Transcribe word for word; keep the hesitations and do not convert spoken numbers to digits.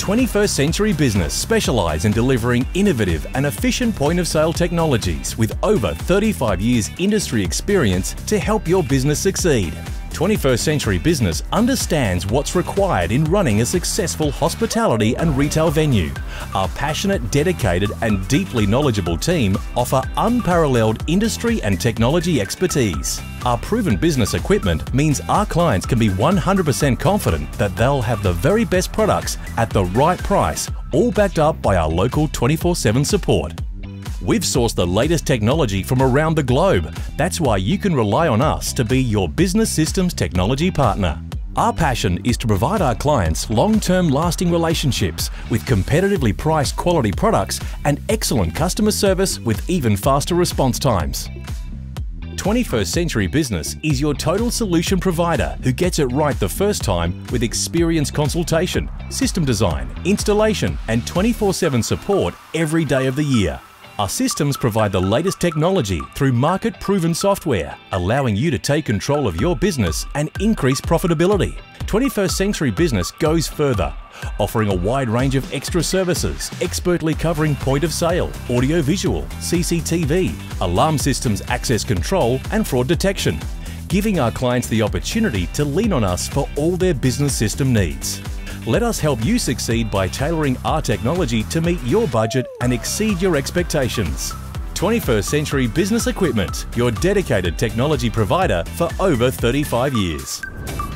twenty-first Century Business specialise in delivering innovative and efficient point-of-sale technologies with over thirty-five years industry experience to help your business succeed. twenty-first Century Business understands what's required in running a successful hospitality and retail venue. Our passionate, dedicated and deeply knowledgeable team offer unparalleled industry and technology expertise. Our proven business equipment means our clients can be one hundred percent confident that they'll have the very best products at the right price, all backed up by our local twenty-four seven support. We've sourced the latest technology from around the globe. That's why you can rely on us to be your business systems technology partner. Our passion is to provide our clients long-term lasting relationships with competitively priced quality products and excellent customer service with even faster response times. twenty-first Century Business is your total solution provider who gets it right the first time with experienced consultation, system design, installation and twenty-four seven support every day of the year. Our systems provide the latest technology through market-proven software, allowing you to take control of your business and increase profitability. twenty-first Century Business goes further, offering a wide range of extra services, expertly covering point of sale, audio-visual, C C T V, alarm systems access control and fraud detection, giving our clients the opportunity to lean on us for all their business system needs. Let us help you succeed by tailoring our technology to meet your budget and exceed your expectations. twenty-first Century Business Equipment, your dedicated technology provider for over thirty-five years.